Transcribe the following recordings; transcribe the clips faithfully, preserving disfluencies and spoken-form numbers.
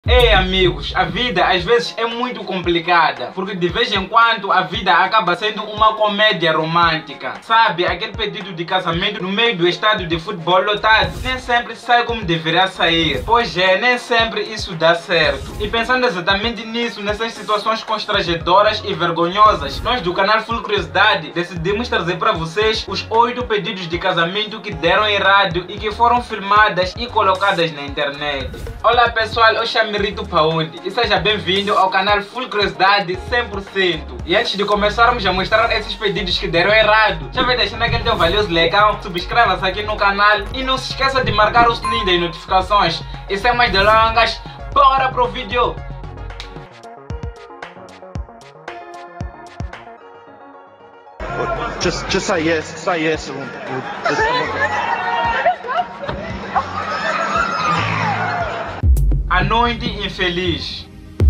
Ei amigos, a vida às vezes é muito complicada, porque de vez em quando a vida acaba sendo uma comédia romântica. Sabe, aquele pedido de casamento no meio do estádio de futebol lotado nem sempre sai como deveria sair. Pois é, nem sempre isso dá certo. E pensando exatamente nisso, nessas situações constrangedoras e vergonhosas, nós do canal Full Curiosidade decidimos trazer para vocês os oito pedidos de casamento que deram errado e que foram filmadas e colocadas na internet. Olá pessoal, eu chamo Rito Paundi e seja bem-vindo ao canal Full Curiosidade cem por cento. E antes de começarmos a mostrar esses pedidos que deram errado, já vai deixando aquele teu valioso legal, subscreva-se aqui no canal e não se esqueça de marcar o sininho das notificações. E sem mais delongas, bora pro vídeo! Just, just say yes. Say yes. And we'll, we'll just come on. A noite infeliz.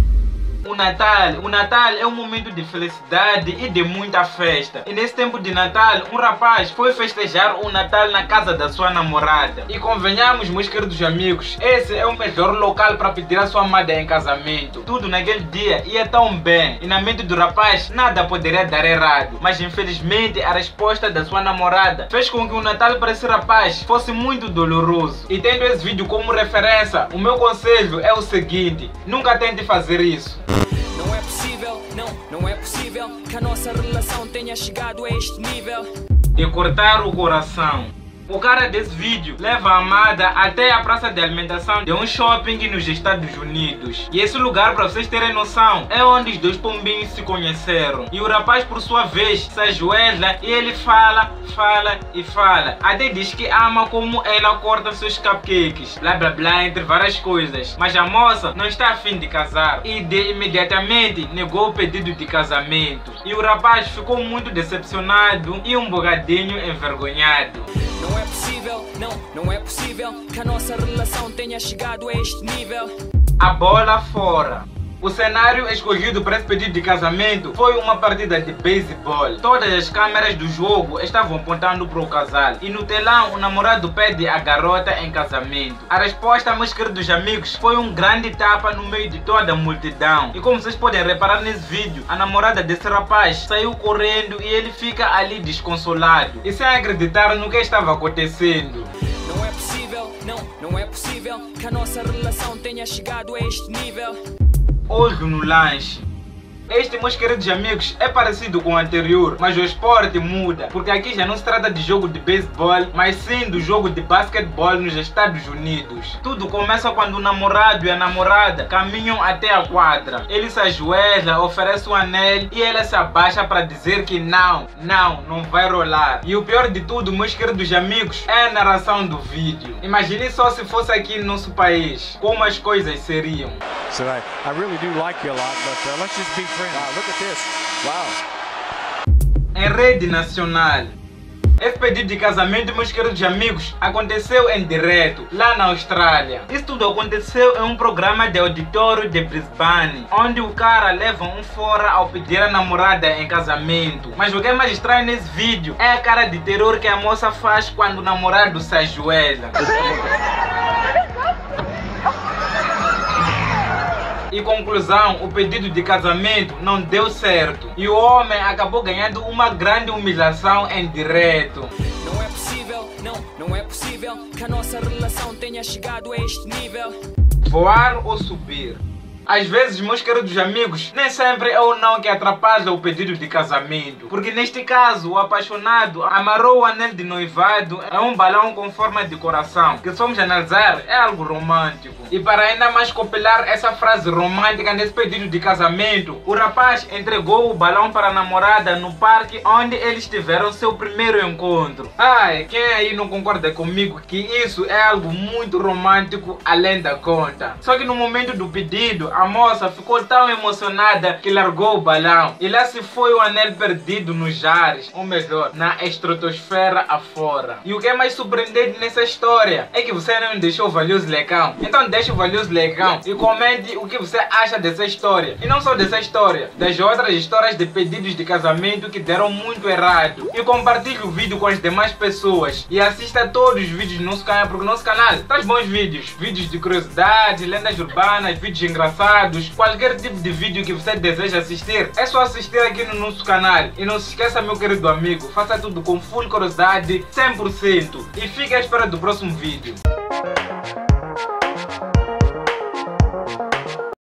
O Natal. O Natal é um momento de felicidade e de muita festa. E nesse tempo de Natal, um rapaz foi festejar o Natal na casa da sua namorada. E convenhamos, meus queridos amigos, esse é o melhor local para pedir a sua amada em casamento. Tudo naquele dia ia tão bem. E na mente do rapaz, nada poderia dar errado. Mas infelizmente, a resposta da sua namorada fez com que o Natal para esse rapaz fosse muito doloroso. E tendo esse vídeo como referência, o meu conselho é o seguinte: nunca tente fazer isso. Não é possível, não, não é possível que a nossa relação tenha chegado a este nível de cortar o coração. O cara desse vídeo leva a amada até a praça de alimentação de um shopping nos Estados Unidos. E esse lugar, para vocês terem noção, é onde os dois pombinhos se conheceram. E o rapaz, por sua vez, se ajoelha e ele fala, fala e fala. Até diz que ama como ela corta seus cupcakes, blá blá blá, entre várias coisas. Mas a moça não está a fim de casar e de imediatamente negou o pedido de casamento. E o rapaz ficou muito decepcionado e um bocadinho envergonhado. Não é possível, não, não é possível que a nossa relação tenha chegado a este nível. A bola fora. O cenário escolhido para esse pedido de casamento foi uma partida de beisebol. Todas as câmeras do jogo estavam apontando para o casal. E no telão, o namorado pede a garota em casamento. A resposta, meus queridos amigos, foi um grande tapa no meio de toda a multidão. E como vocês podem reparar nesse vídeo, a namorada desse rapaz saiu correndo e ele fica ali desconsolado e sem acreditar no que estava acontecendo. Não é possível, não, não é possível que a nossa relação tenha chegado a este nível. Olho no lanche. Este, meus queridos amigos, é parecido com o anterior, mas o esporte muda, porque aqui já não se trata de jogo de beisebol, mas sim do jogo de basquetebol nos Estados Unidos. Tudo começa quando o namorado e a namorada caminham até a quadra. Ele se ajoelha, oferece o anel e ela se abaixa para dizer que não, não, não vai rolar. E o pior de tudo, meus queridos amigos, é a narração do vídeo. Imagine só se fosse aqui no nosso país, como as coisas seriam. So I, I really do like you a lot, but uh, let's just be friends. Wow, look at this. Wow. Em rede nacional. Esse pedido de casamento, meus queridos amigos, aconteceu em direto, lá na Austrália. Isso tudo aconteceu em um programa de auditório de Brisbane, onde o cara leva um fora ao pedir a namorada em casamento. Mas o que é mais estranho nesse vídeo é a cara de terror que a moça faz quando o namorado se ajoelha. E conclusão, o pedido de casamento não deu certo e o homem acabou ganhando uma grande humilhação em direto. Não é possível, não, não é possível que a nossa relação tenha chegado a este nível. Voar ou subir? Às vezes, meus queridos amigos, nem sempre é o não que atrapalha o pedido de casamento. Porque neste caso, o apaixonado amarrou o anel de noivado a um balão com forma de coração, que se formos analisar, é algo romântico. E para ainda mais compilar essa frase romântica nesse pedido de casamento, o rapaz entregou o balão para a namorada no parque onde eles tiveram seu primeiro encontro. Ai, quem aí não concorda comigo que isso é algo muito romântico além da conta? Só que no momento do pedido, a moça ficou tão emocionada que largou o balão. E lá se foi o anel perdido nos ares, ou melhor, na estratosfera afora. E o que é mais surpreendente nessa história é que você não deixou o valioso lecão. Então deixa o valioso lecão e comente o que você acha dessa história. E não só dessa história, das outras histórias de pedidos de casamento que deram muito errado. E compartilhe o vídeo com as demais pessoas. E assista a todos os vídeos do nosso canal, porque o nosso canal traz bons vídeos. Vídeos de curiosidades, lendas urbanas, vídeos engraçados. Qualquer tipo de vídeo que você deseja assistir, é só assistir aqui no nosso canal. E não se esqueça, meu querido amigo, faça tudo com full curiosidade, cem por cento. E fique à espera do próximo vídeo.